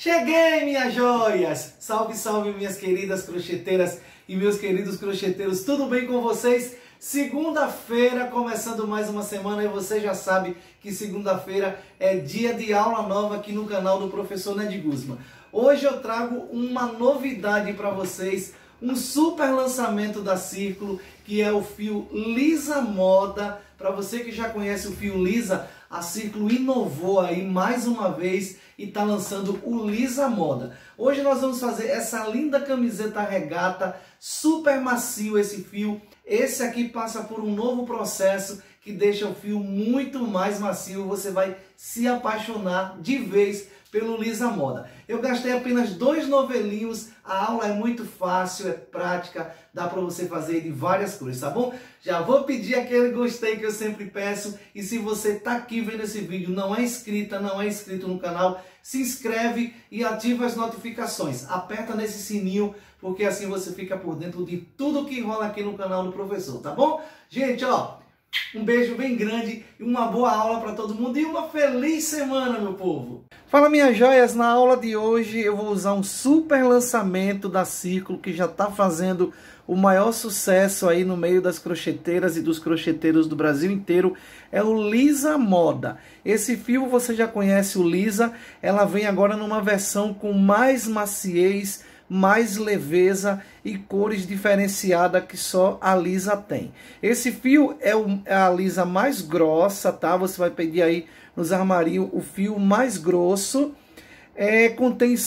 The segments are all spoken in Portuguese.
Cheguei, minhas joias! Salve, salve, minhas queridas crocheteiras e meus queridos crocheteiros, tudo bem com vocês? Segunda-feira, começando mais uma semana, e você já sabe que segunda-feira é dia de aula nova aqui no canal do Professor Ned Guzman. Hoje eu trago uma novidade para vocês, um super lançamento da Círculo, que é o fio Lisa Moda. Para você que já conhece o fio Lisa, a Círculo inovou aí mais uma vez e está lançando o Lisa Moda. Hoje nós vamos fazer essa linda camiseta regata, super macio esse fio. Esse aqui passa por um novo processo que deixa o fio muito mais macio. Você vai se apaixonar de vez pelo Lisa Moda. Eu gastei apenas 2 novelinhos, a aula é muito fácil, é prática, dá para você fazer de várias cores, tá bom? Já vou pedir aquele gostei que eu sempre peço, e se você tá aqui vendo esse vídeo, não é inscrita, não é inscrito no canal, se inscreve e ativa as notificações, aperta nesse sininho, porque assim você fica por dentro de tudo que rola aqui no canal do professor, tá bom? Gente, ó, um beijo bem grande e uma boa aula para todo mundo e uma feliz semana, meu povo! Fala, minhas joias, na aula de hoje eu vou usar um super lançamento da Círculo que já está fazendo o maior sucesso aí no meio das crocheteiras e dos crocheteiros do Brasil inteiro, é o Lisa Moda. Esse fio você já conhece, o Lisa, ela vem agora numa versão com mais maciez, mais leveza e cores diferenciadas que só a Lisa tem. Esse fio é a Lisa mais grossa, tá? Você vai pedir aí nos armarinhos o fio mais grosso. Contém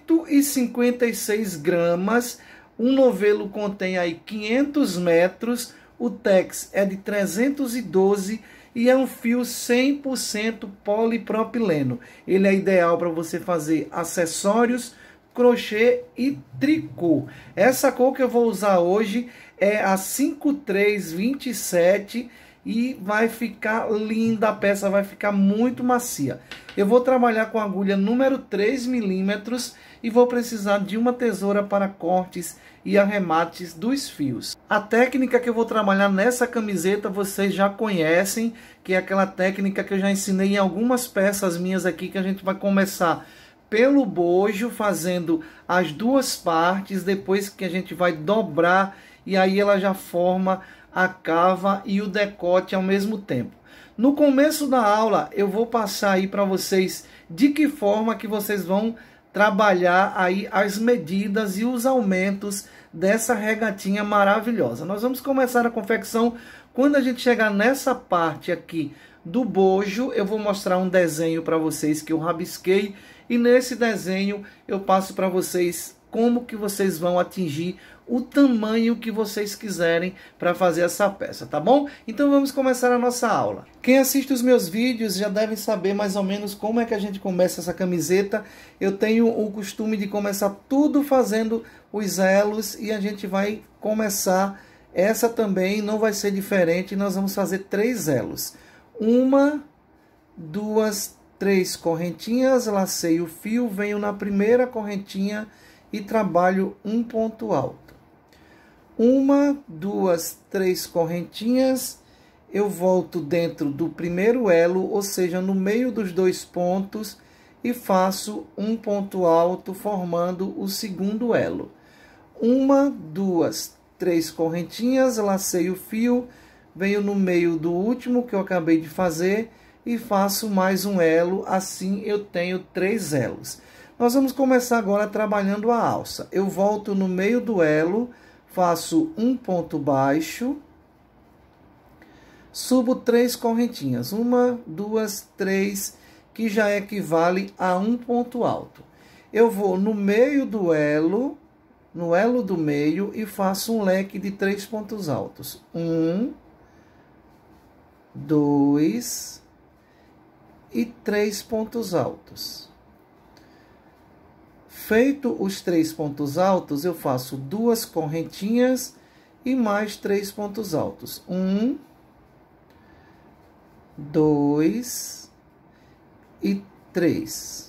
156 gramas. Um novelo contém aí 500 metros. O tex é de 312 e é um fio 100% polipropileno. Ele é ideal para você fazer acessórios, crochê e tricô. Essa cor que eu vou usar hoje é a 5327 e vai ficar linda, a peça vai ficar muito macia. Eu vou trabalhar com a agulha número 3 milímetros e vou precisar de uma tesoura para cortes e arremates dos fios. A técnica que eu vou trabalhar nessa camiseta vocês já conhecem, que é aquela técnica que eu já ensinei em algumas peças minhas aqui, que a gente vai começar pelo bojo, fazendo as duas partes, depois que a gente vai dobrar e aí ela já forma a cava e o decote ao mesmo tempo. No começo da aula eu vou passar aí para vocês de que forma que vocês vão trabalhar aí as medidas e os aumentos dessa regatinha maravilhosa. Nós vamos começar a confecção quando a gente chegar nessa parte aqui do bojo. Eu vou mostrar um desenho para vocês que eu rabisquei, e nesse desenho eu passo para vocês como que vocês vão atingir o tamanho que vocês quiserem para fazer essa peça, tá bom? Então vamos começar a nossa aula. Quem assiste os meus vídeos já deve saber mais ou menos como é que a gente começa essa camiseta. Eu tenho o costume de começar tudo fazendo os elos, e a gente vai começar essa também, não vai ser diferente. Nós vamos fazer 3 elos. 1, 2, 3 correntinhas, lacei o fio, venho na primeira correntinha e trabalho um ponto alto. 1, 2, 3 correntinhas, eu volto dentro do primeiro elo, ou seja, no meio dos 2 pontos, e faço um ponto alto, formando o segundo elo. 1, 2, 3 correntinhas, lacei o fio, venho no meio do último que eu acabei de fazer e faço mais um elo, assim eu tenho 3 elos. Nós vamos começar agora trabalhando a alça. Eu volto no meio do elo, faço um ponto baixo, subo 3 correntinhas, 1, 2, 3, que já equivale a um ponto alto. Eu vou no meio do elo, no elo do meio, e faço um leque de 3 pontos altos. 1, 2 e 3 pontos altos. Feito os 3 pontos altos, eu faço 2 correntinhas e mais 3 pontos altos. 1, 2 e 3.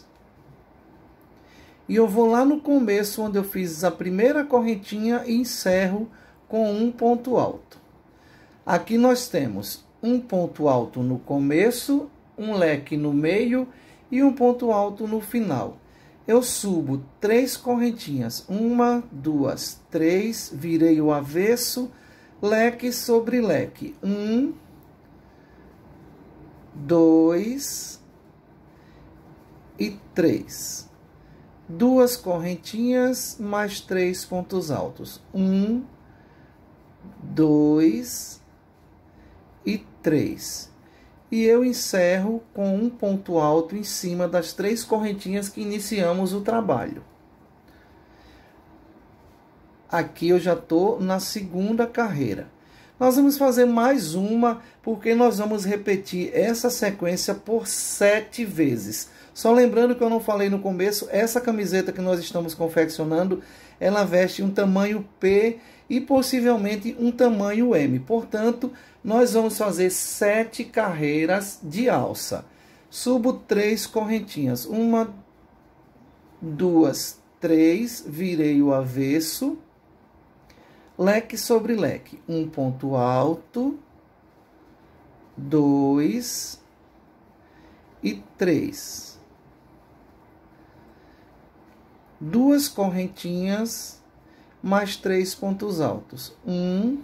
E eu vou lá no começo, onde eu fiz a primeira correntinha, e encerro com um ponto alto. Aqui nós temos um ponto alto no começo, um leque no meio e um ponto alto no final. eu subo 3 correntinhas, 1, 2, 3, virei o avesso, leque sobre leque, 1, 2 e 3. 2 correntinhas mais 3 pontos altos, 1, 2 e 3. E eu encerro com um ponto alto em cima das 3 correntinhas que iniciamos o trabalho. Aqui eu já estou na segunda carreira. Nós vamos fazer mais uma, porque nós vamos repetir essa sequência por 7 vezes. Só lembrando que eu não falei no começo, essa camiseta que nós estamos confeccionando, ela veste um tamanho P e possivelmente um tamanho M. Portanto, nós vamos fazer 7 carreiras de alça. Subo 3 correntinhas. 1, 2, 3. Virei o avesso. Leque sobre leque. Um ponto alto. 2 e 3. 2 correntinhas mais 3 pontos altos. 1,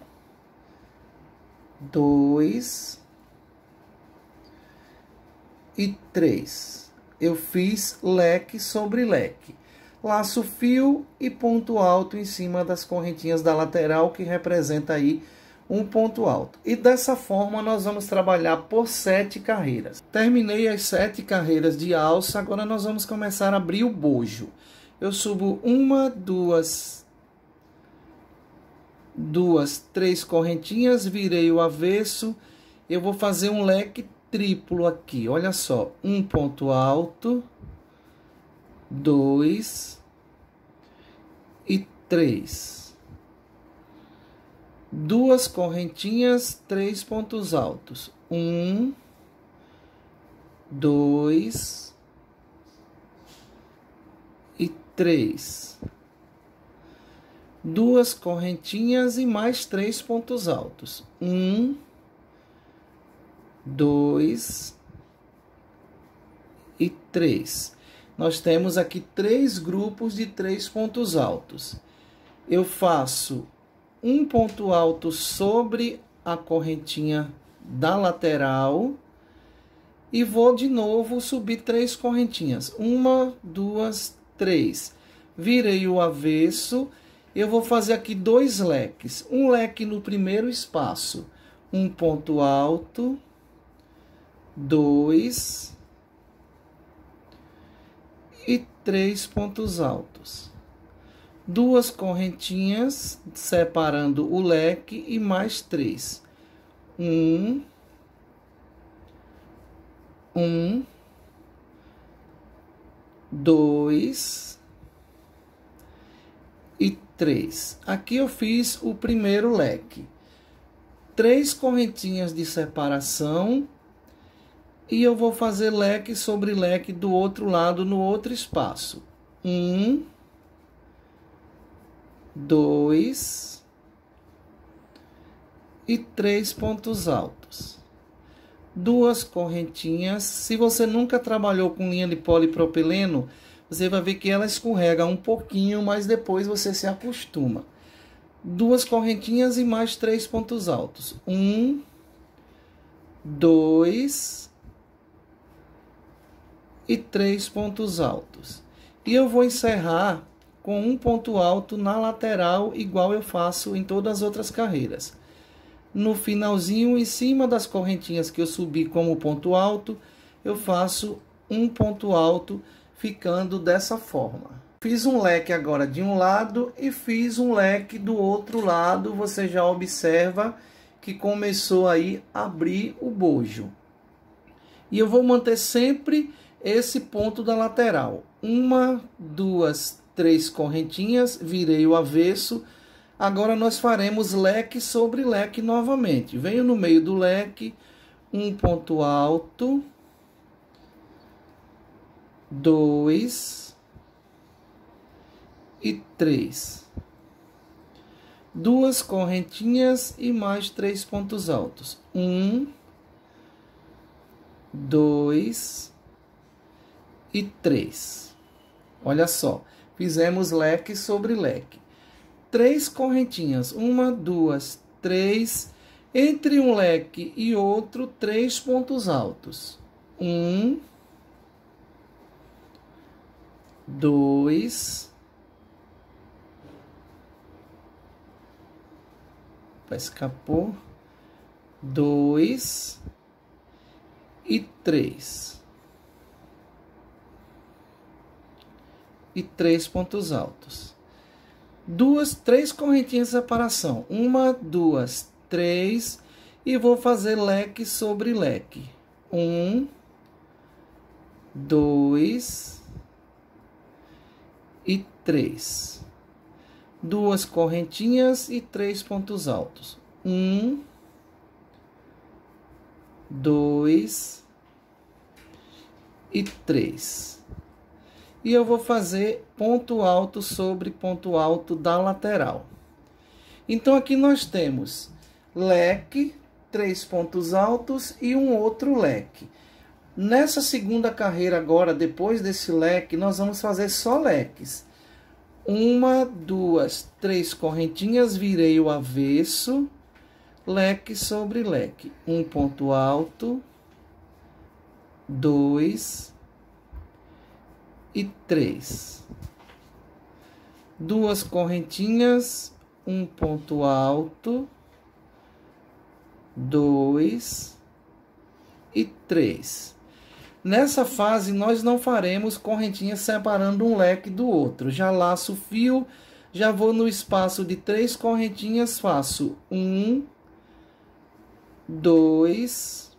2 e 3. Eu fiz leque sobre leque. Laço fio e ponto alto em cima das correntinhas da lateral, que representa aí um ponto alto. E dessa forma nós vamos trabalhar por 7 carreiras. Terminei as 7 carreiras de alça, agora nós vamos começar a abrir o bojo. Eu subo 1, 2, 3 correntinhas, virei o avesso. Eu vou fazer um leque triplo aqui, olha só. Um ponto alto, 2 e 3. 2 correntinhas, 3 pontos altos. 1, 2 e 3. 2 correntinhas e mais 3 pontos altos. 1, 2 e 3. Nós temos aqui 3 grupos de 3 pontos altos. Eu faço um ponto alto sobre a correntinha da lateral e vou de novo subir 3 correntinhas. 1, 2, 3. Virei o avesso. Eu vou fazer aqui 2 leques. Um leque no primeiro espaço. Um ponto alto. 2 e 3 pontos altos. 2 correntinhas separando o leque e mais 3. 1, 2 e 3. Aqui eu fiz o primeiro leque. 3 correntinhas de separação. E eu vou fazer leque sobre leque do outro lado, no outro espaço. 1, 2 e 3 pontos altos. 2 correntinhas. Se você nunca trabalhou com linha de polipropileno, você vai ver que ela escorrega um pouquinho, mas depois você se acostuma. 2 correntinhas e mais 3 pontos altos. 1, 2 e 3 pontos altos. E eu vou encerrar com um ponto alto na lateral, igual eu faço em todas as outras carreiras. No finalzinho, em cima das correntinhas que eu subi como ponto alto, eu faço um ponto alto, ficando dessa forma. Fiz um leque agora de um lado e fiz um leque do outro lado. Você já observa que começou aí a abrir o bojo. E eu vou manter sempre esse ponto da lateral. 1, 2, 3 correntinhas, virei o avesso. Agora nós faremos leque sobre leque novamente. Venho no meio do leque, um ponto alto, 2 e 3. 2 correntinhas e mais 3 pontos altos. 1, 2 e 3. Olha só, fizemos leque sobre leque. 3 correntinhas, 1, 2, 3. Entre um leque e outro, 3 pontos altos. 1, 2, escapou, 2 e 3. E 3 pontos altos. 3 correntinhas de separação. 1, 2, 3. E vou fazer leque sobre leque. 1, 2 e 3. 2 correntinhas e 3 pontos altos. 1, 2 e 3. E eu vou fazer ponto alto sobre ponto alto da lateral. Então, aqui nós temos leque, 3 pontos altos e um outro leque. Nessa segunda carreira agora, depois desse leque, nós vamos fazer só leques. 1, 2, 3 correntinhas, virei o avesso, leque sobre leque. Um ponto alto, 2 e 3. 2 correntinhas, um ponto alto, 2 e 3. Nessa fase, nós não faremos correntinhas separando um leque do outro. Já laço o fio, já vou no espaço de 3 correntinhas, faço 1, 2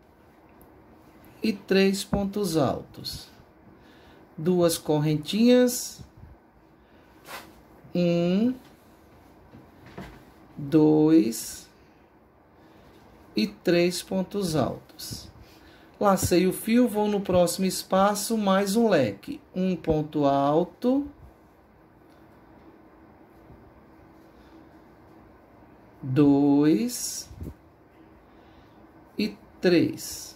e 3 pontos altos. 2 correntinhas, 1, 2 e 3 pontos altos. Lacei o fio, vou no próximo espaço, mais um leque. Um ponto alto, 2 e 3.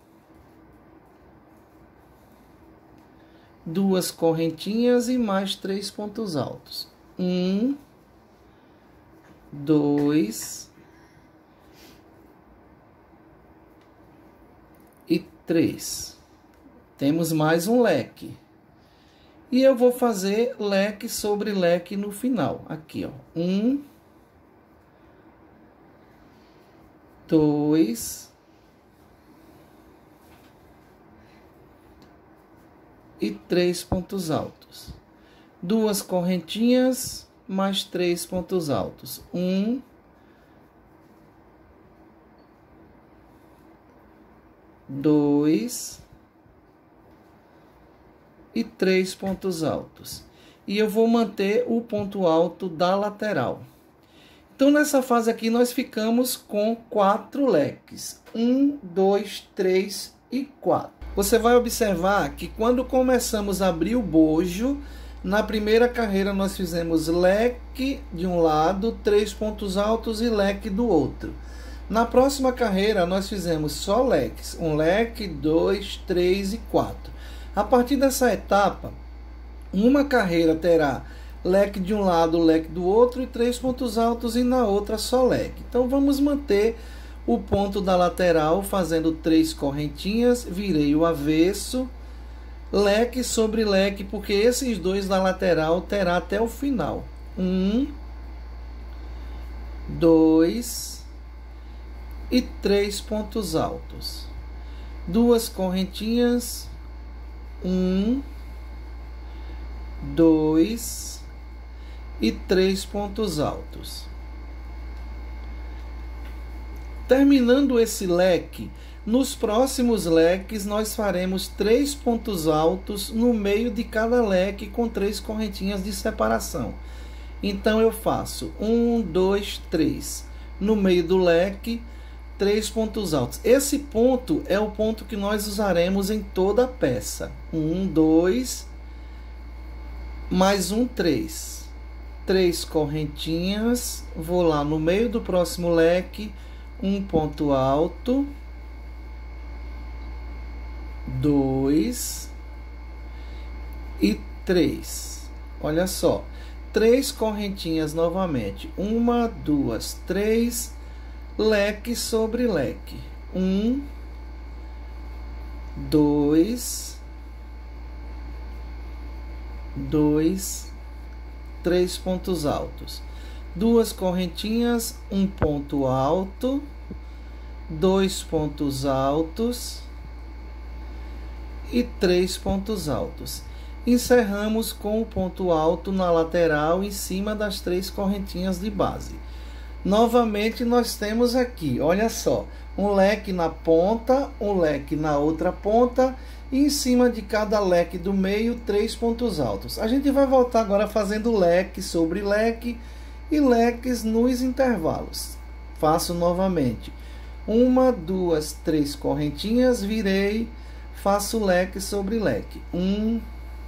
2 correntinhas e mais 3 pontos altos. 1, 2 e 3. Temos mais um leque. E eu vou fazer leque sobre leque no final. Aqui, ó. 1, 2 e 3 pontos altos. 2 correntinhas, mais 3 pontos altos. 1, 2 e 3 pontos altos. E eu vou manter o ponto alto da lateral. Então, nessa fase aqui, nós ficamos com 4 leques. 1, 2, 3 e 4. Você vai observar que quando começamos a abrir o bojo, na primeira carreira nós fizemos leque de um lado, 3 pontos altos e leque do outro. Na próxima carreira nós fizemos só leques, um leque, 2, 3 e 4. A partir dessa etapa, uma carreira terá leque de um lado, leque do outro e 3 pontos altos e na outra só leque. Então vamos manter o ponto da lateral fazendo 3 correntinhas, virei o avesso, leque sobre leque, porque esses dois da lateral terá até o final. 1, 2 e 3 pontos altos. 2 correntinhas, 1, 2 e 3 pontos altos. Terminando esse leque, nos próximos leques nós faremos 3 pontos altos no meio de cada leque com 3 correntinhas de separação. Então eu faço 1, 2, 3. No meio do leque, 3 pontos altos. Esse ponto é o ponto que nós usaremos em toda a peça. 1, 2, mais um 3. 3 correntinhas, vou lá no meio do próximo leque, um ponto alto, 2 e 3. Olha só, 3 correntinhas novamente. 1, 2, 3, leque sobre leque. 1, 2, 3 pontos altos. 2 correntinhas, 1 ponto alto, 2 pontos altos e 3 pontos altos. Encerramos com o ponto alto na lateral em cima das 3 correntinhas de base. Novamente nós temos aqui, olha só, um leque na ponta, um leque na outra ponta e em cima de cada leque do meio 3 pontos altos. A gente vai voltar agora fazendo leque sobre leque e leques nos intervalos. Faço novamente. 1, 2, 3 correntinhas, virei, faço leque sobre leque. 1,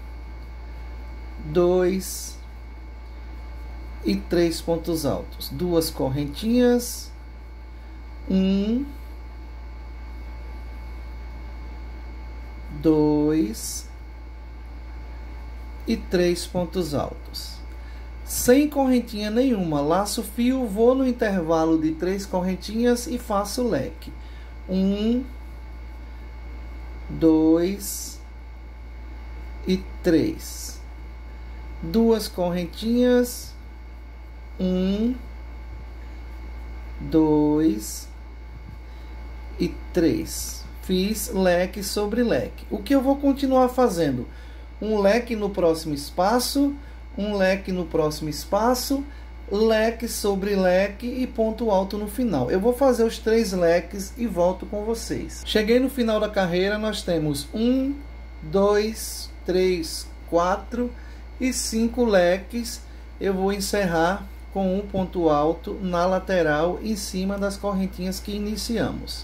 2 e 3 pontos altos. 2 correntinhas. 1, 2 e 3 pontos altos. Sem correntinha nenhuma, laço fio, vou no intervalo de 3 correntinhas e faço leque. 1, 2 e 3. 2 correntinhas. 1, 2 e 3. Fiz leque sobre leque. O que eu vou continuar fazendo? Um leque no próximo espaço, um leque no próximo espaço, leque sobre leque e ponto alto no final. Eu vou fazer os 3 leques e volto com vocês. Cheguei no final da carreira, nós temos 1, 2, 3, 4 e 5 leques. Eu vou encerrar com um ponto alto na lateral em cima das correntinhas que iniciamos.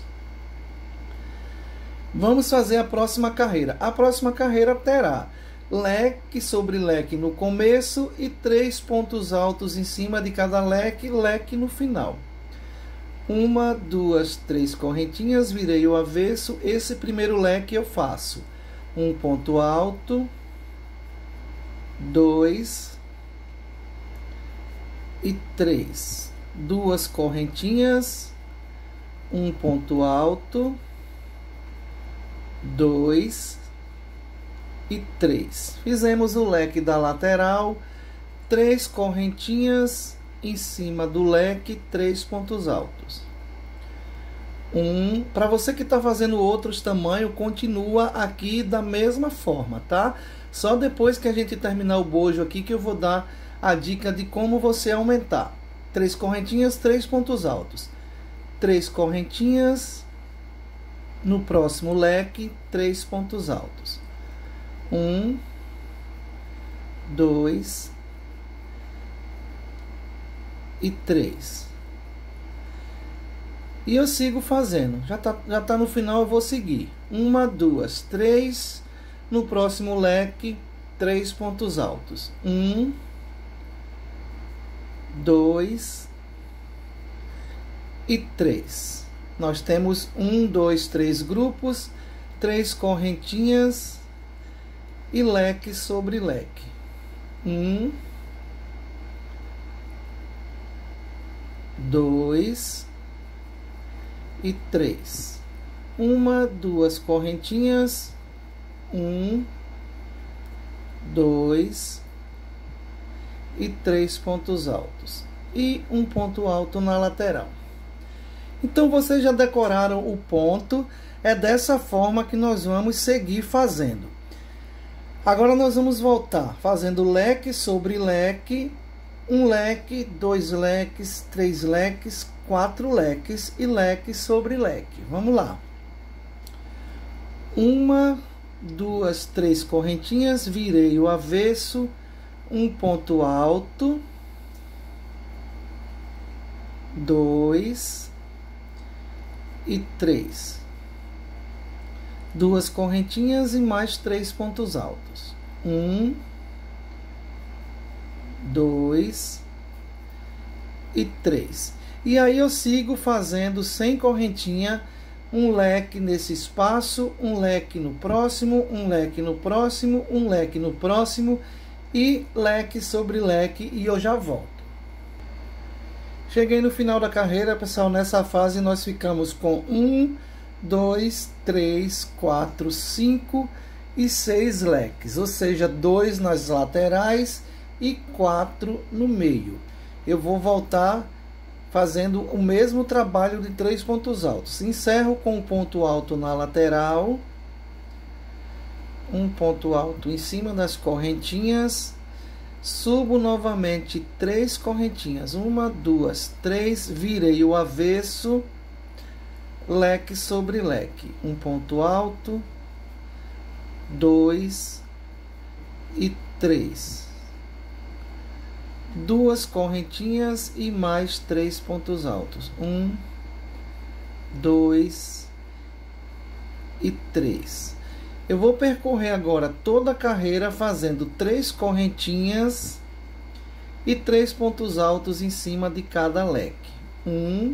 Vamos fazer a próxima carreira. A próxima carreira terá leque sobre leque no começo e 3 pontos altos em cima de cada leque, leque no final. 1, 2, 3 correntinhas, virei o avesso. Esse primeiro leque eu faço um ponto alto, 2 e 3. 2 correntinhas, um ponto alto, 2 e 3. Fizemos o leque da lateral, 3 correntinhas em cima do leque, 3 pontos altos. Para você que está fazendo outros tamanhos, continua aqui da mesma forma, tá? Só depois que a gente terminar o bojo aqui que eu vou dar a dica de como você aumentar. 3 correntinhas, 3 pontos altos. 3 correntinhas, no próximo leque, 3 pontos altos. 1, 2 e 3. E eu sigo fazendo. Já tá no final, eu vou seguir. 1, 2, 3. No próximo leque, 3 pontos altos. 1, 2 e 3. Nós temos 1, 2, 3 grupos, 3 correntinhas e leque sobre leque. 1, 2 e 3. 1, 2 correntinhas. 1, 2 e 3 pontos altos. E um ponto alto na lateral. Então, vocês já decoraram o ponto. É dessa forma que nós vamos seguir fazendo. Agora nós vamos voltar fazendo leque sobre leque, um leque, 2 leques, 3 leques, 4 leques e leque sobre leque. Vamos lá. 1, 2, 3 correntinhas, virei o avesso, um ponto alto, 2 e 3. 2 correntinhas e mais 3 pontos altos. 1, 2 e 3. E aí eu sigo fazendo sem correntinha um leque nesse espaço, um leque no próximo, um leque no próximo, um leque no próximo e leque sobre leque, e eu já volto. Cheguei no final da carreira, pessoal. Nessa fase nós ficamos com 1, 2, 3, 4, 5 e 6 leques, ou seja, 2 nas laterais e 4 no meio. Eu vou voltar fazendo o mesmo trabalho de 3 pontos altos. Encerro com um ponto alto na lateral, um ponto alto em cima das correntinhas, subo novamente 3 correntinhas, 1, 2, 3, virei o avesso, leque sobre leque, um ponto alto, 2 e 3. 2 correntinhas e mais 3 pontos altos. 1, 2 e 3. Eu vou percorrer agora toda a carreira fazendo 3 correntinhas e 3 pontos altos em cima de cada leque. 1,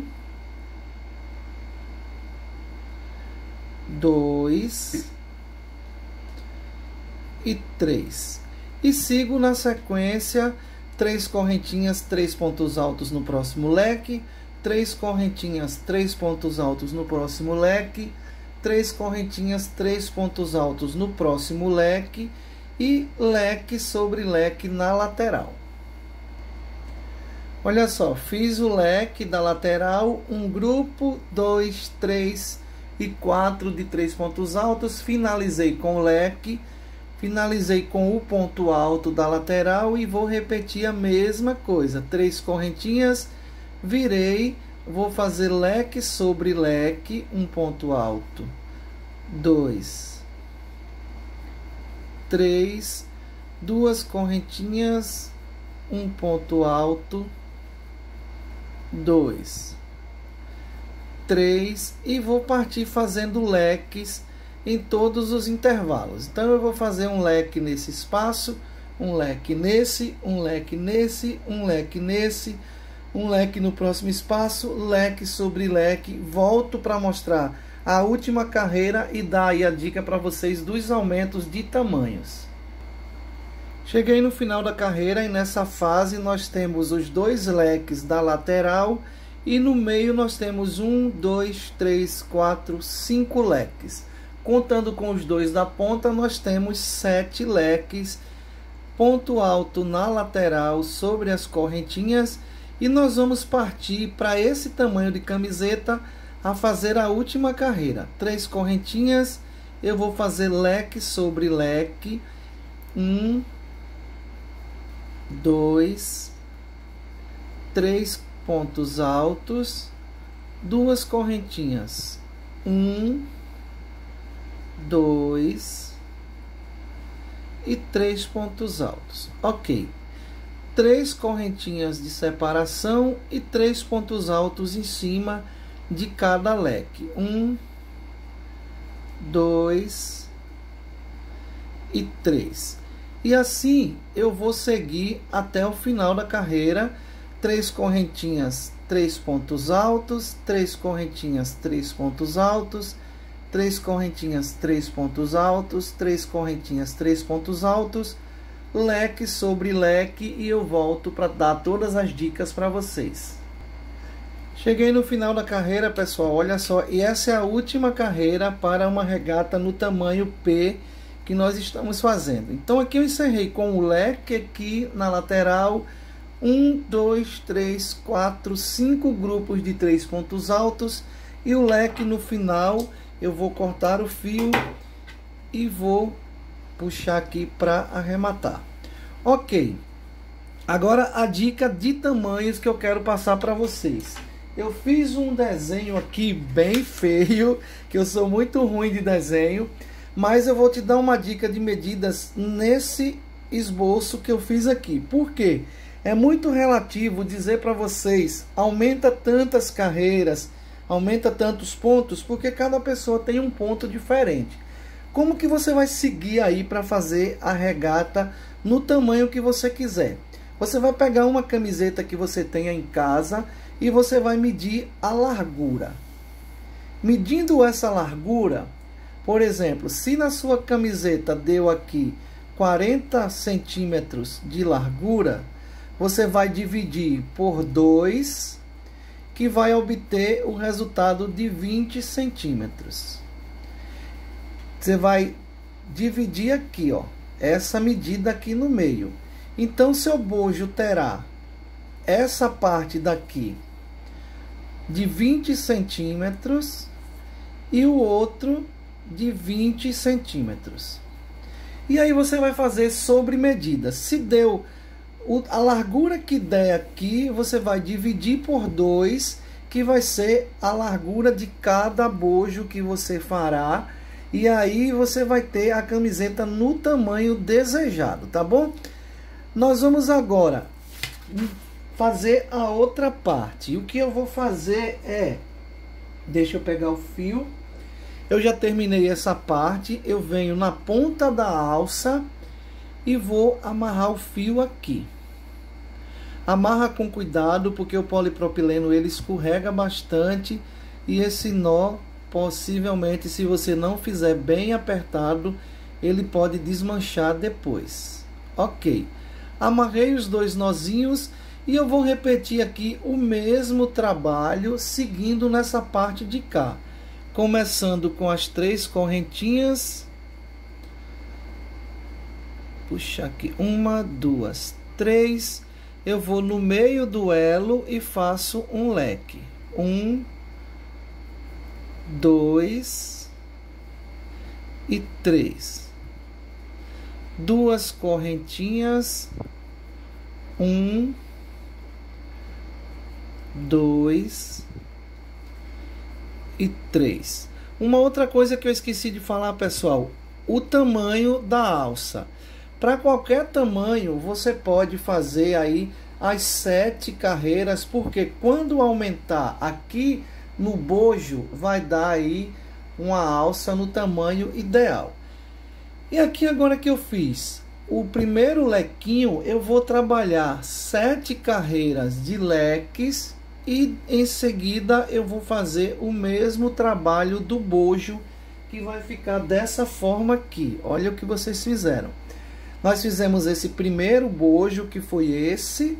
2 e 3. E sigo na sequência 3 correntinhas, 3 pontos altos no próximo leque, 3 correntinhas, 3 pontos altos no próximo leque, 3 correntinhas, 3 pontos altos no próximo leque e leque sobre leque na lateral. Olha só, fiz o leque da lateral, um grupo, 2, 3 e 4 de 3 pontos altos, finalizei com o leque, finalizei com o ponto alto da lateral e vou repetir a mesma coisa. 3 correntinhas, virei, vou fazer leque sobre leque, um ponto alto. 2, 3, 2 correntinhas, um ponto alto. 2, 3 e vou partir fazendo leques em todos os intervalos. Então eu vou fazer um leque nesse espaço, um leque nesse, um leque nesse, um leque nesse, um leque no próximo espaço, leque sobre leque. Volto para mostrar a última carreira e dar aí a dica para vocês dos aumentos de tamanhos. Cheguei no final da carreira e nessa fase nós temos os 2 leques da lateral e no meio nós temos 1, 2, 3, 4, 5 leques. Contando com os 2 da ponta, nós temos 7 leques, ponto alto na lateral sobre as correntinhas, e nós vamos partir para esse tamanho de camiseta a fazer a última carreira. 3 correntinhas, eu vou fazer leque sobre leque, 1, 2, 3 pontos altos, 2 correntinhas, 1, 2 e 3 pontos altos. Ok. 3 correntinhas de separação e 3 pontos altos em cima de cada leque. 1, 2 e 3. E assim eu vou seguir até o final da carreira. 3 correntinhas, 3 pontos altos, 3 correntinhas, 3 pontos altos, 3 correntinhas, 3 pontos altos, 3 correntinhas, 3 pontos altos, leque sobre leque, e eu volto para dar todas as dicas para vocês. Cheguei no final da carreira, pessoal, olha só, e essa é a última carreira para uma regata no tamanho P que nós estamos fazendo. Então aqui eu encerrei com o leque aqui na lateral, 1, 2, 3, 4, 5 grupos de 3 pontos altos, e o leque no final. Eu vou cortar o fio e vou puxar aqui para arrematar. Ok. Agora a dica de tamanhos que eu quero passar para vocês. Eu fiz um desenho aqui bem feio, que eu sou muito ruim de desenho, mas eu vou te dar uma dica de medidas nesse esboço que eu fiz aqui. Por quê? É muito relativo dizer para vocês, aumenta tantas carreiras, aumenta tantos pontos, porque cada pessoa tem um ponto diferente. Como que você vai seguir aí para fazer a regata no tamanho que você quiser? Você vai pegar uma camiseta que você tenha em casa e você vai medir a largura. Medindo essa largura, por exemplo, se na sua camiseta deu aqui 40 centímetros de largura, você vai dividir por 2, que vai obter o resultado de 20 centímetros. Você vai dividir aqui, ó, essa medida aqui no meio. Então, seu bojo terá essa parte daqui de 20 centímetros e o outro de 20 centímetros. E aí você vai fazer sobre medida. Se deu a largura que der aqui, você vai dividir por 2, que vai ser a largura de cada bojo que você fará. E aí você vai ter a camiseta no tamanho desejado, tá bom? Nós vamos agora fazer a outra parte. E o que eu vou fazer é... Deixa eu pegar o fio. Eu já terminei essa parte. Eu venho na ponta da alça e vou amarrar o fio aqui. Amarra com cuidado, porque o polipropileno ele escorrega bastante. E esse nó, possivelmente, se você não fizer bem apertado, ele pode desmanchar depois. Ok. Amarrei os 2 nozinhos e eu vou repetir aqui o mesmo trabalho, seguindo nessa parte de cá. Começando com as 3 correntinhas. Puxa aqui, 1, 2, 3. Eu vou no meio do elo e faço um leque. 1, 2 e 3. 2 correntinhas. 1, 2 e 3. Uma outra coisa que eu esqueci de falar, pessoal, o tamanho da alça. Para qualquer tamanho, você pode fazer aí as 7 carreiras, porque quando aumentar aqui no bojo, vai dar aí uma alça no tamanho ideal. E aqui agora que eu fiz o primeiro lequinho, eu vou trabalhar 7 carreiras de leques e em seguida eu vou fazer o mesmo trabalho do bojo, que vai ficar dessa forma aqui. Olha o que vocês fizeram. Nós fizemos esse primeiro bojo, que foi esse.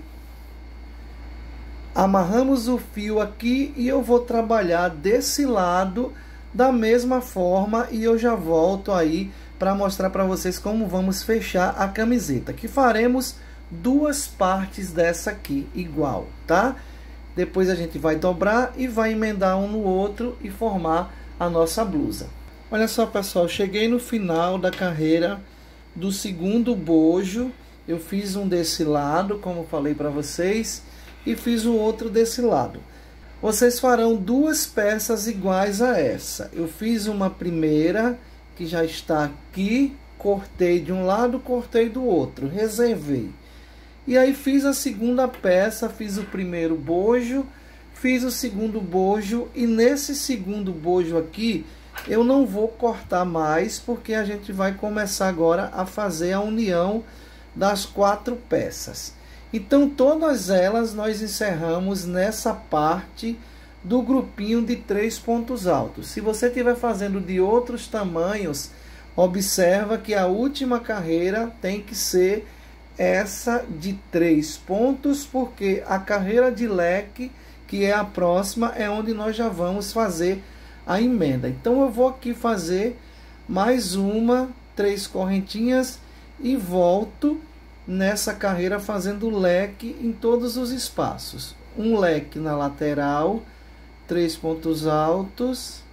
Amarramos o fio aqui e eu vou trabalhar desse lado da mesma forma e eu já volto aí para mostrar para vocês como vamos fechar a camiseta, que faremos 2 partes dessa aqui igual, tá? Depois a gente vai dobrar e vai emendar um no outro e formar a nossa blusa. Olha só, pessoal, cheguei no final da carreira do segundo bojo. Eu fiz um desse lado, como falei para vocês, e fiz o outro desse lado. Vocês farão 2 peças iguais a essa. Eu fiz uma primeira, que já está aqui, cortei de um lado, cortei do outro, reservei. E aí fiz a segunda peça, fiz o primeiro bojo, fiz o segundo bojo, e nesse segundo bojo aqui, eu não vou cortar mais, porque a gente vai começar agora a fazer a união das 4 peças. Então, todas elas nós encerramos nessa parte do grupinho de 3 pontos altos. Se você estiver fazendo de outros tamanhos, observa que a última carreira tem que ser essa de 3 pontos, porque a carreira de leque, que é a próxima, é onde nós já vamos fazer a emenda. Então, eu vou aqui fazer mais 3 correntinhas e volto nessa carreira fazendo leque em todos os espaços. Um leque na lateral, 3 pontos altos.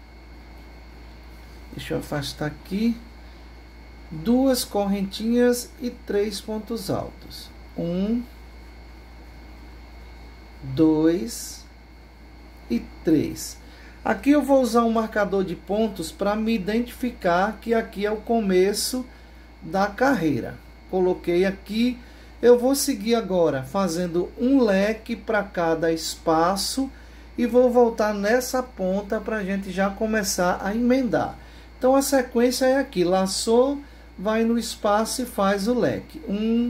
Deixa eu afastar aqui. 2 correntinhas e 3 pontos altos. 1, 2 e 3. Aqui eu vou usar um marcador de pontos para me identificar que aqui é o começo da carreira. Coloquei aqui. Eu vou seguir agora fazendo um leque para cada espaço e vou voltar nessa ponta para a gente já começar a emendar. Então a sequência é aqui: laçou, vai no espaço e faz o leque. 1,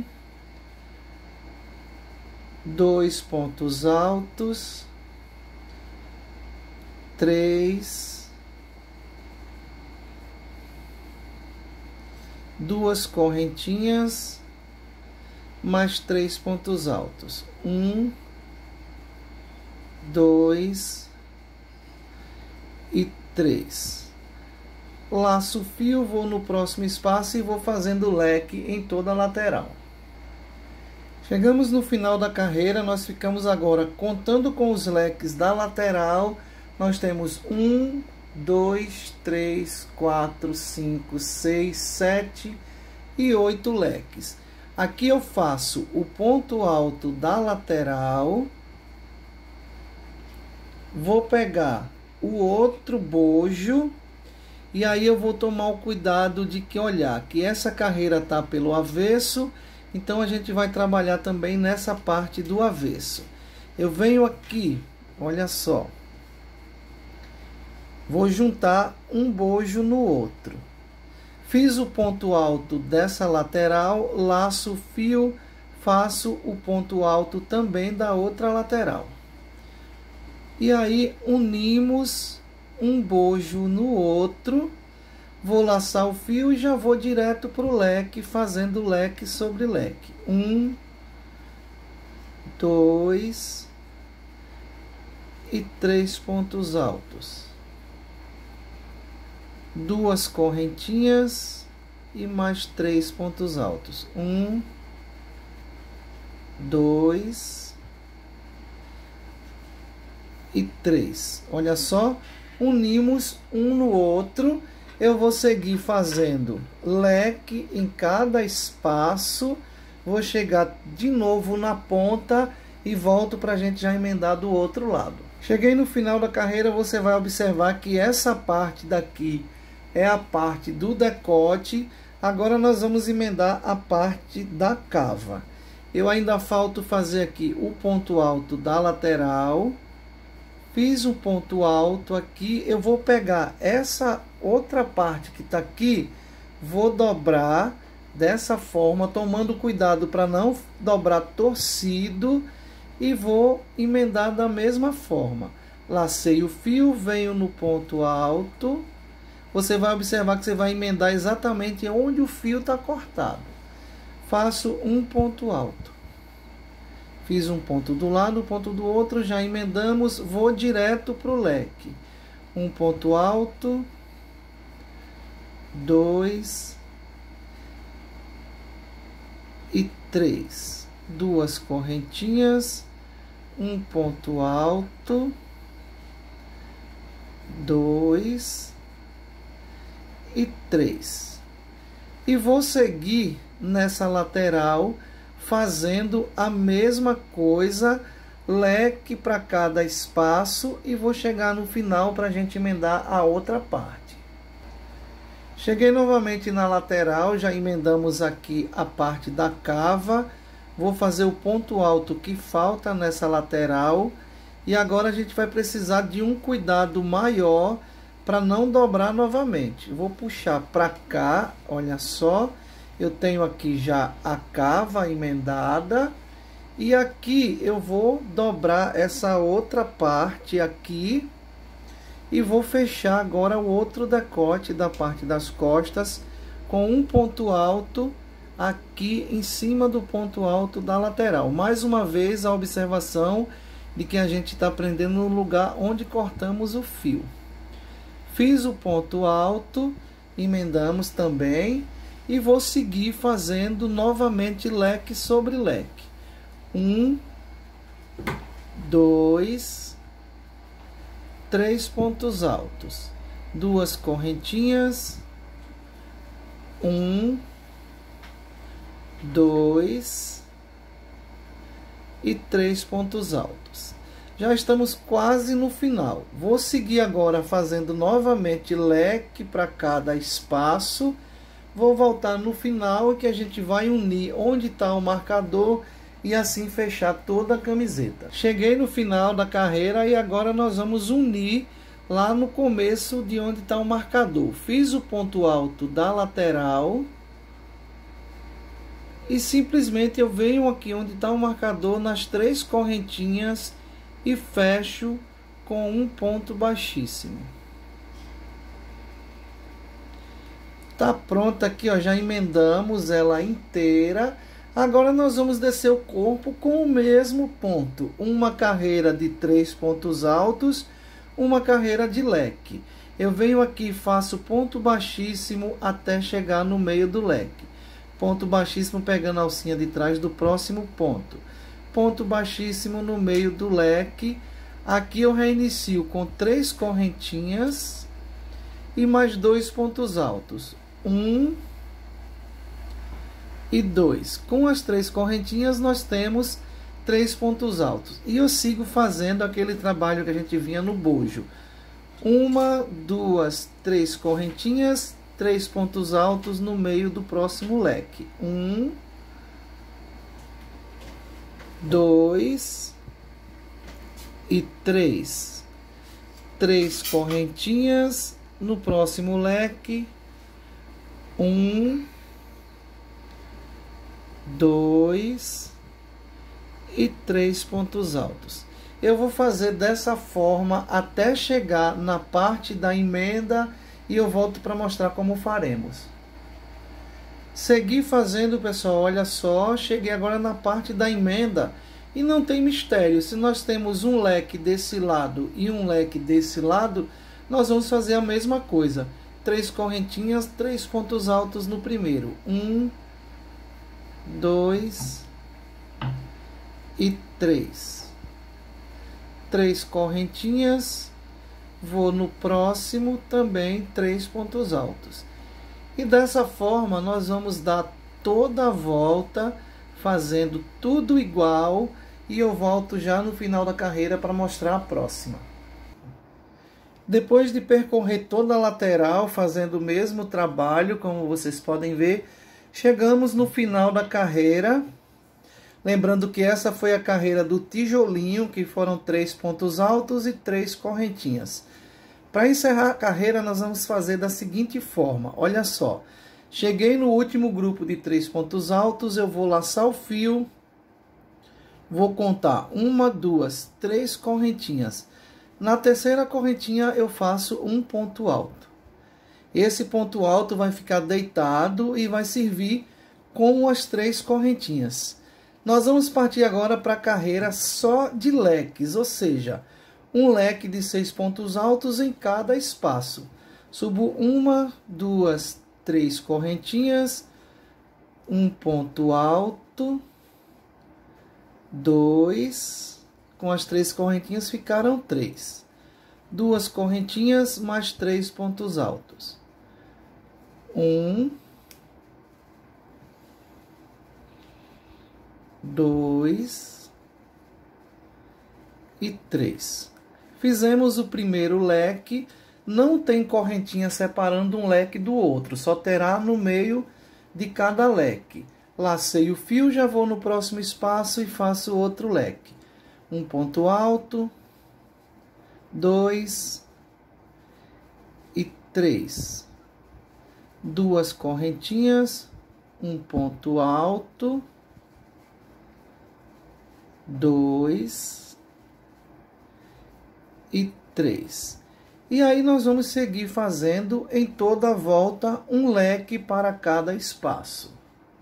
2 pontos altos, 3, 2 correntinhas, mais 3 pontos altos. 1, 2 e 3. Laço o fio, vou no próximo espaço e vou fazendo leque em toda a lateral. Chegamos no final da carreira, nós ficamos agora contando com os leques da lateral. Nós temos 1, 2, 3, 4, 5, 6, 7 e 8 leques. Aqui eu faço o ponto alto da lateral. Vou pegar o outro bojo. E aí eu vou tomar o cuidado de que olhar que essa carreira tá pelo avesso. Então a gente vai trabalhar também nessa parte do avesso. Eu venho aqui, olha só. Vou juntar um bojo no outro. Fiz o ponto alto dessa lateral, laço o fio, faço o ponto alto também da outra lateral. E aí unimos um bojo no outro. Vou laçar o fio e já vou direto para o leque, fazendo leque sobre leque. 1, 2 e 3 pontos altos. 2 correntinhas e mais 3 pontos altos. 1, 2 e 3. Olha só, unimos um no outro. Eu vou seguir fazendo leque em cada espaço. Vou chegar de novo na ponta e volto para a gente já emendar do outro lado. Cheguei no final da carreira, você vai observar que essa parte daqui é a parte do decote. Agora nós vamos emendar a parte da cava. Eu ainda falto fazer aqui o ponto alto da lateral. Fiz um ponto alto aqui, eu vou pegar essa outra parte que está aqui, vou dobrar dessa forma, tomando cuidado para não dobrar torcido, e vou emendar da mesma forma. Lacei o fio, venho no ponto alto, você vai observar que você vai emendar exatamente onde o fio está cortado. Faço um ponto alto. Fiz um ponto do lado, um ponto do outro, já emendamos, vou direto para o leque. Um ponto alto, 2 e 3. 2 correntinhas, um ponto alto, 2 e 3. E vou seguir nessa lateral, fazendo a mesma coisa, leque para cada espaço, e vou chegar no final para a gente emendar a outra parte. Cheguei novamente na lateral, já emendamos aqui a parte da cava, vou fazer o ponto alto que falta nessa lateral, e agora a gente vai precisar de um cuidado maior para não dobrar novamente. Vou puxar para cá, olha só. Eu tenho aqui já a cava emendada, e aqui eu vou dobrar essa outra parte aqui e vou fechar agora o outro decote da parte das costas com um ponto alto aqui em cima do ponto alto da lateral. Mais uma vez a observação de que a gente está prendendo no lugar onde cortamos o fio. Fiz o ponto alto, emendamos também. E vou seguir fazendo novamente leque sobre leque. 1, 2, 3 pontos altos. 2 correntinhas. 1, 2 e 3 pontos altos. Já estamos quase no final. Vou seguir agora fazendo novamente leque para cada espaço. Vou voltar no final, que a gente vai unir onde está o marcador e assim fechar toda a camiseta. Cheguei no final da carreira e agora nós vamos unir lá no começo de onde está o marcador. Fiz o ponto alto da lateral e simplesmente eu venho aqui onde está o marcador nas 3 correntinhas e fecho com um ponto baixíssimo. Tá pronta aqui, ó, já emendamos ela inteira. Agora nós vamos descer o corpo com o mesmo ponto. Uma carreira de 3 pontos altos, uma carreira de leque. Eu venho aqui e faço ponto baixíssimo até chegar no meio do leque. Ponto baixíssimo pegando a alcinha de trás do próximo ponto. Ponto baixíssimo no meio do leque. Aqui eu reinicio com 3 correntinhas e mais 2 pontos altos. 1 e 2. Com as 3 correntinhas nós temos 3 pontos altos. E eu sigo fazendo aquele trabalho que a gente vinha no bojo. 1, 2, 3 correntinhas, 3 pontos altos no meio do próximo leque. 1, 2 e 3. 3 correntinhas no próximo leque. 1, 2 e 3 pontos altos. Eu vou fazer dessa forma até chegar na parte da emenda e eu volto para mostrar como faremos. Segui fazendo, pessoal, olha só, cheguei agora na parte da emenda e não tem mistério. Se nós temos um leque desse lado e um leque desse lado, nós vamos fazer a mesma coisa. 3 correntinhas, 3 pontos altos no primeiro. 1, 2 e 3. 3 correntinhas, vou no próximo também 3 pontos altos. E dessa forma nós vamos dar toda a volta, fazendo tudo igual, e eu volto já no final da carreira para mostrar a próxima. Depois de percorrer toda a lateral, fazendo o mesmo trabalho, como vocês podem ver, chegamos no final da carreira. Lembrando que essa foi a carreira do tijolinho, que foram 3 pontos altos e 3 correntinhas. Para encerrar a carreira, nós vamos fazer da seguinte forma. Olha só, cheguei no último grupo de 3 pontos altos, eu vou laçar o fio, vou contar 1, 2, 3 correntinhas. Na terceira correntinha eu faço um ponto alto. Esse ponto alto vai ficar deitado e vai servir como as 3 correntinhas. Nós vamos partir agora para a carreira só de leques, ou seja, um leque de 6 pontos altos em cada espaço. Subo 1, 2, 3 correntinhas, um ponto alto, 2, com as 3 correntinhas ficaram 3. 2 correntinhas mais 3 pontos altos. 1, 2 e 3. Fizemos o primeiro leque, não tem correntinha separando um leque do outro, só terá no meio de cada leque. Lacei o fio, já vou no próximo espaço e faço outro leque. Um ponto alto, 2 e 3. 2 correntinhas, um ponto alto, 2 e 3. E aí nós vamos seguir fazendo em toda a volta um leque para cada espaço.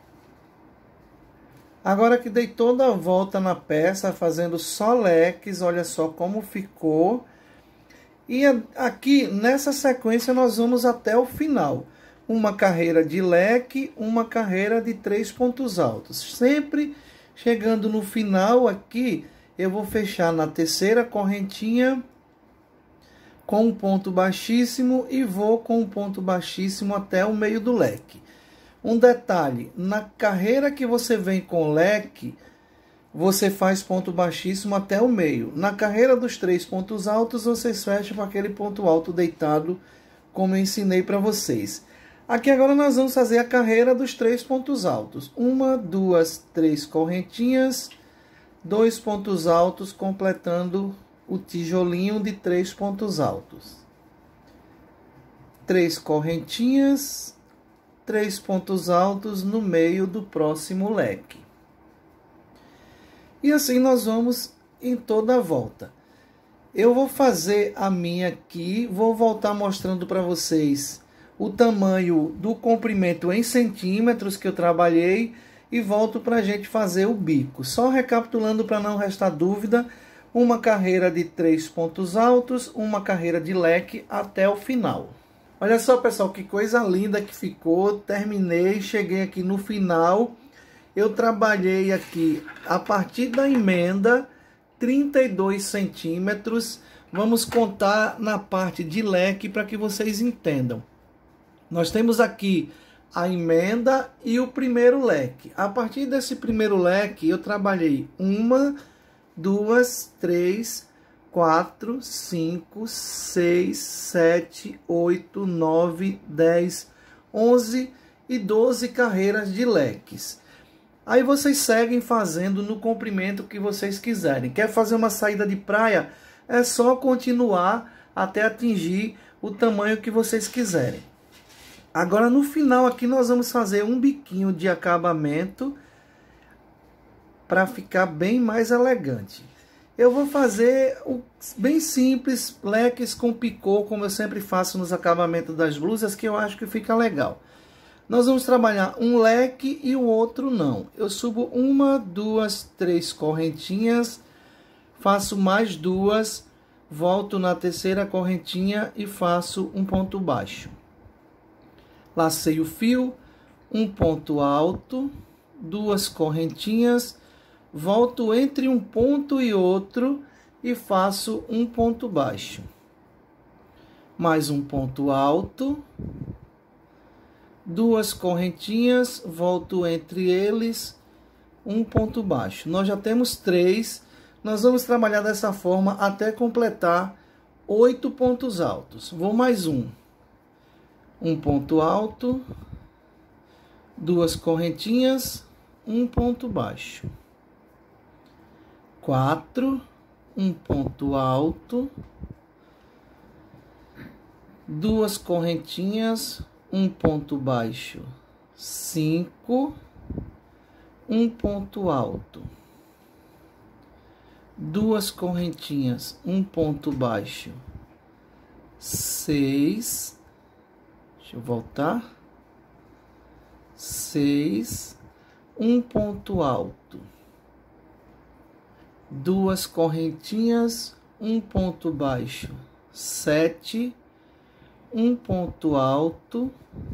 Agora que dei toda a volta na peça, fazendo só leques, olha só como ficou. E aqui, nessa sequência, nós vamos até o final. Uma carreira de leque, uma carreira de 3 pontos altos. Sempre chegando no final aqui, eu vou fechar na terceira correntinha com um ponto baixíssimo e vou com um ponto baixíssimo até o meio do leque. Um detalhe, na carreira que você vem com leque, você faz ponto baixíssimo até o meio. Na carreira dos 3 pontos altos, vocês fecham com aquele ponto alto deitado, como eu ensinei para vocês. Aqui agora nós vamos fazer a carreira dos 3 pontos altos. 1, 2, 3 correntinhas, 2 pontos altos, completando o tijolinho de 3 pontos altos. 3 correntinhas, 3 pontos altos no meio do próximo leque. E assim nós vamos em toda a volta. Eu vou fazer a minha aqui, vou voltar mostrando para vocês o tamanho do comprimento em centímetros que eu trabalhei e volto para a gente fazer o bico. Só recapitulando para não restar dúvida, uma carreira de 3 pontos altos, uma carreira de leque até o final. Olha só, pessoal, que coisa linda que ficou. Terminei, cheguei aqui no final. Eu trabalhei aqui a partir da emenda 32 centímetros. Vamos contar na parte de leque para que vocês entendam. Nós temos aqui a emenda e o primeiro leque. A partir desse primeiro leque, eu trabalhei 1, 2, 3, 4, 5, 6, 7, 8, 9, 10, 11 e 12 carreiras de leques. Aí vocês seguem fazendo no comprimento que vocês quiserem. Quer fazer uma saída de praia? É só continuar até atingir o tamanho que vocês quiserem. Agora no final aqui nós vamos fazer um biquinho de acabamento para ficar bem mais elegante. Eu vou fazer bem simples, leques com picô, como eu sempre faço nos acabamentos das blusas, que eu acho que fica legal. Nós vamos trabalhar um leque e o outro não. Eu subo 1, 2, 3 correntinhas, faço mais 2, volto na terceira correntinha e faço um ponto baixo. Lacei o fio, um ponto alto, 2 correntinhas, volto entre um ponto e outro e faço um ponto baixo. Mais um ponto alto, 2 correntinhas, volto entre eles, um ponto baixo. Nós já temos 3, nós vamos trabalhar dessa forma até completar 8 pontos altos. Vou mais um ponto alto, 2 correntinhas, um ponto baixo. 4, um ponto alto, 2 correntinhas, um ponto baixo. 5, um ponto alto, 2 correntinhas, um ponto baixo. 6, deixa eu voltar. 6, um ponto alto, 2 correntinhas, um ponto baixo. 7, um ponto alto,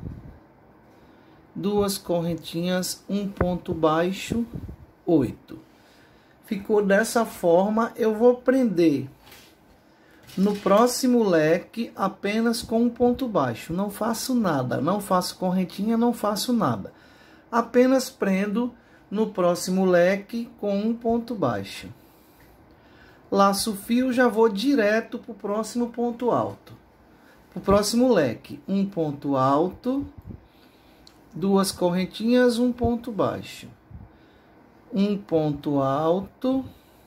2 correntinhas, um ponto baixo. 8. Ficou dessa forma. Eu vou prender no próximo leque apenas com um ponto baixo. Não faço nada, não faço correntinha, não faço nada. Apenas prendo no próximo leque com um ponto baixo. Laço o fio, já vou direto para o próximo ponto alto. Para o próximo leque, um ponto alto, 2 correntinhas, um ponto baixo. Um ponto alto,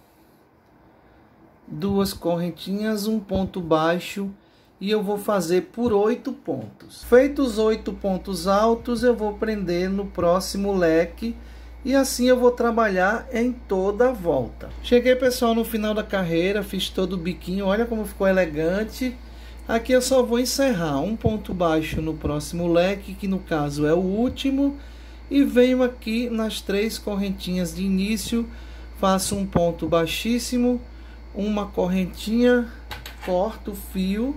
2 correntinhas, um ponto baixo. E eu vou fazer por 8 pontos. Feitos 8 pontos altos, eu vou prender no próximo leque. E assim eu vou trabalhar em toda a volta. Cheguei, pessoal, no final da carreira, fiz todo o biquinho, olha como ficou elegante. Aqui eu só vou encerrar um ponto baixo no próximo leque, que no caso é o último. E venho aqui nas 3 correntinhas de início, faço um ponto baixíssimo, uma correntinha, corto o fio.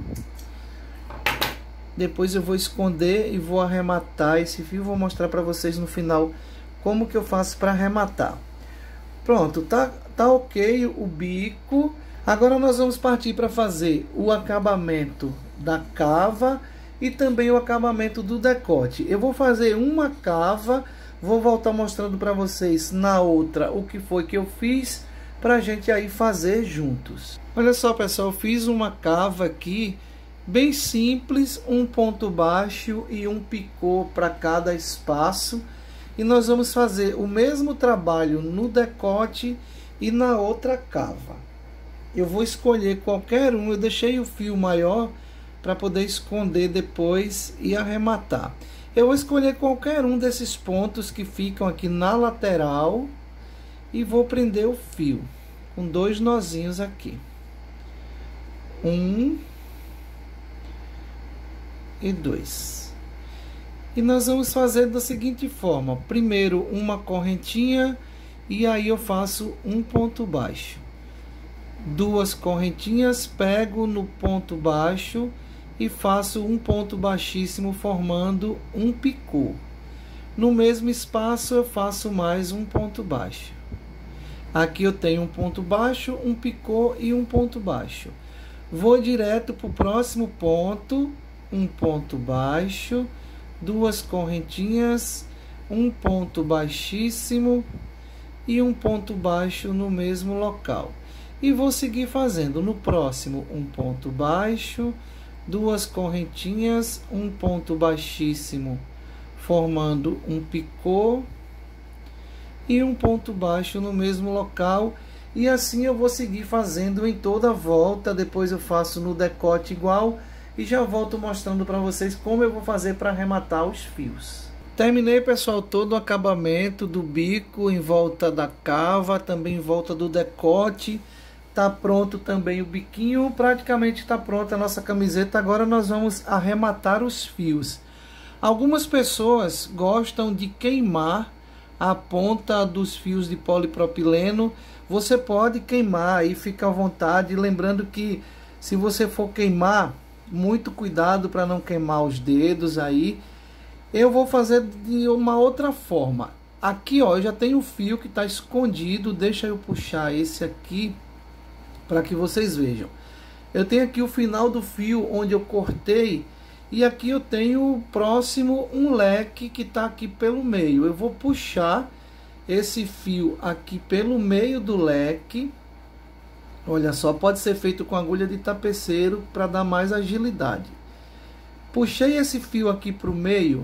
Depois eu vou esconder e vou arrematar esse fio, vou mostrar para vocês no final como que eu faço para arrematar. Pronto, tá ok o bico. Agora nós vamos partir para fazer o acabamento da cava e também o acabamento do decote. Eu vou fazer uma cava, vou voltar mostrando para vocês na outra o que foi que eu fiz para a gente aí fazer juntos. Olha só, pessoal, eu fiz uma cava aqui bem simples, um ponto baixo e um picô para cada espaço. E nós vamos fazer o mesmo trabalho no decote e na outra cava. Eu vou escolher qualquer um, eu deixei o fio maior para poder esconder depois e arrematar. Eu vou escolher qualquer um desses pontos que ficam aqui na lateral e vou prender o fio com 2 nozinhos aqui. 1 e 2. E nós vamos fazer da seguinte forma: primeiro uma correntinha e aí eu faço um ponto baixo, duas correntinhas, pego no ponto baixo e faço um ponto baixíssimo formando um picô. No mesmo espaço eu faço mais um ponto baixo. Aqui eu tenho um ponto baixo, um picô e um ponto baixo. Vou direto para o próximo ponto, um ponto baixo, duas correntinhas, um ponto baixíssimo e um ponto baixo no mesmo local. E vou seguir fazendo. No próximo, um ponto baixo, duas correntinhas, um ponto baixíssimo, formando um picô e um ponto baixo no mesmo local. E assim eu vou seguir fazendo em toda a volta. Depois eu faço no decote igual e já volto mostrando para vocês como eu vou fazer para arrematar os fios. Terminei, pessoal, todo o acabamento do bico em volta da cava, também em volta do decote. Tá pronto também o biquinho, praticamente está pronta a nossa camiseta. Agora nós vamos arrematar os fios. Algumas pessoas gostam de queimar a ponta dos fios de polipropileno. Você pode queimar aí, fica à vontade. Lembrando que se você for queimar, muito cuidado para não queimar os dedos aí. Eu vou fazer de uma outra forma. Aqui, ó, eu já tenho o fio que está escondido. Deixa eu puxar esse aqui para que vocês vejam. Eu tenho aqui o final do fio onde eu cortei. E aqui eu tenho próximo um leque que está aqui pelo meio. Eu vou puxar esse fio aqui pelo meio do leque. Olha só, pode ser feito com agulha de tapeceiro para dar mais agilidade. Puxei esse fio aqui para o meio.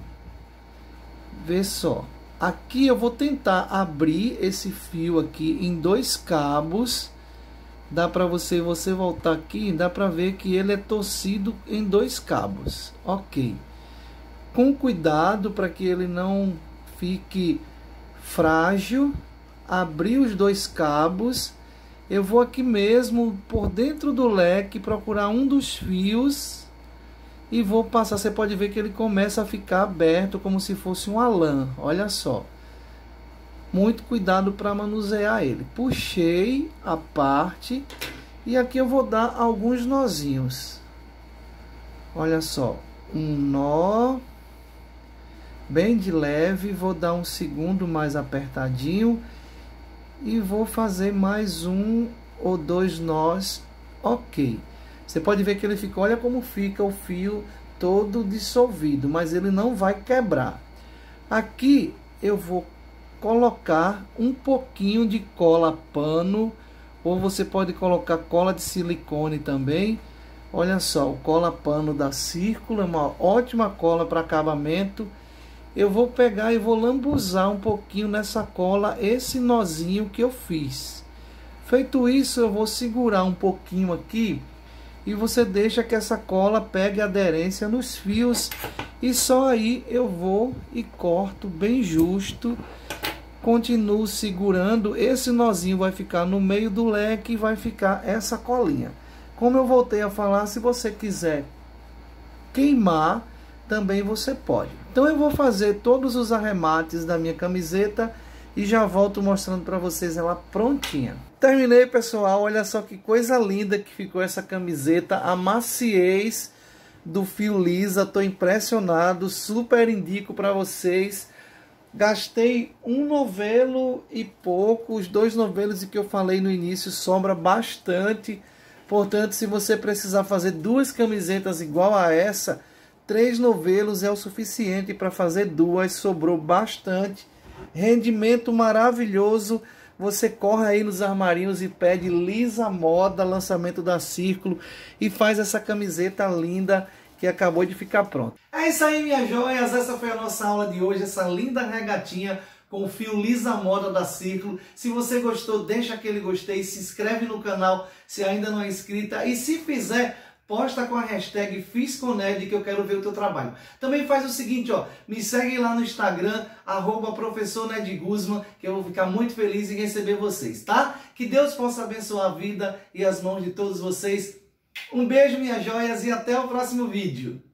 Vê só. Aqui eu vou tentar abrir esse fio aqui em dois cabos. Dá para você voltar aqui, dá para ver que ele é torcido em dois cabos. Ok. Com cuidado para que ele não fique frágil. Abrir os dois cabos. Eu vou aqui mesmo por dentro do leque procurar um dos fios e vou passar. Você pode ver que ele começa a ficar aberto como se fosse uma lã. Olha só. Muito cuidado para manusear ele. Puxei a parte e aqui eu vou dar alguns nozinhos. Olha só, um nó bem de leve, vou dar um segundo mais apertadinho e vou fazer mais um ou dois nós. Ok. Você pode ver que ele fica, olha como fica o fio todo dissolvido, mas ele não vai quebrar. Aqui eu vou colocar um pouquinho de cola pano, ou você pode colocar cola de silicone também. Olha só, o cola pano da Círculo é uma ótima cola para acabamento. Eu vou pegar e vou lambuzar um pouquinho nessa cola esse nozinho que eu fiz. Feito isso, eu vou segurar um pouquinho aqui e você deixa que essa cola pegue aderência nos fios e só aí eu vou e corto bem justo. Continuo segurando, esse nozinho vai ficar no meio do leque e vai ficar essa colinha. Como eu voltei a falar, se você quiser queimar, também você pode. Então eu vou fazer todos os arremates da minha camiseta e já volto mostrando para vocês ela prontinha. Terminei, pessoal, olha só que coisa linda que ficou essa camiseta, a maciez do fio lisa, tô impressionado, super indico para vocês. Gastei um novelo e pouco, os dois novelos que eu falei no início sobra bastante. Portanto, se você precisar fazer duas camisetas igual a essa, 3 novelos é o suficiente para fazer duas, sobrou bastante. Rendimento maravilhoso. Você corre aí nos armarinhos e pede Lisa Moda, lançamento da Círculo, e faz essa camiseta linda que acabou de ficar pronta. É isso aí, minhas joias, essa foi a nossa aula de hoje, essa linda regatinha com o fio Lisa Moda da Círculo. Se você gostou, deixa aquele gostei, se inscreve no canal se ainda não é inscrita e se fizer, posta com a hashtag FizConEd que eu quero ver o teu trabalho. Também faz o seguinte, ó, me segue lá no Instagram, @professornedguzman, que eu vou ficar muito feliz em receber vocês, tá? Que Deus possa abençoar a vida e as mãos de todos vocês. Um beijo, minhas joias, e até o próximo vídeo.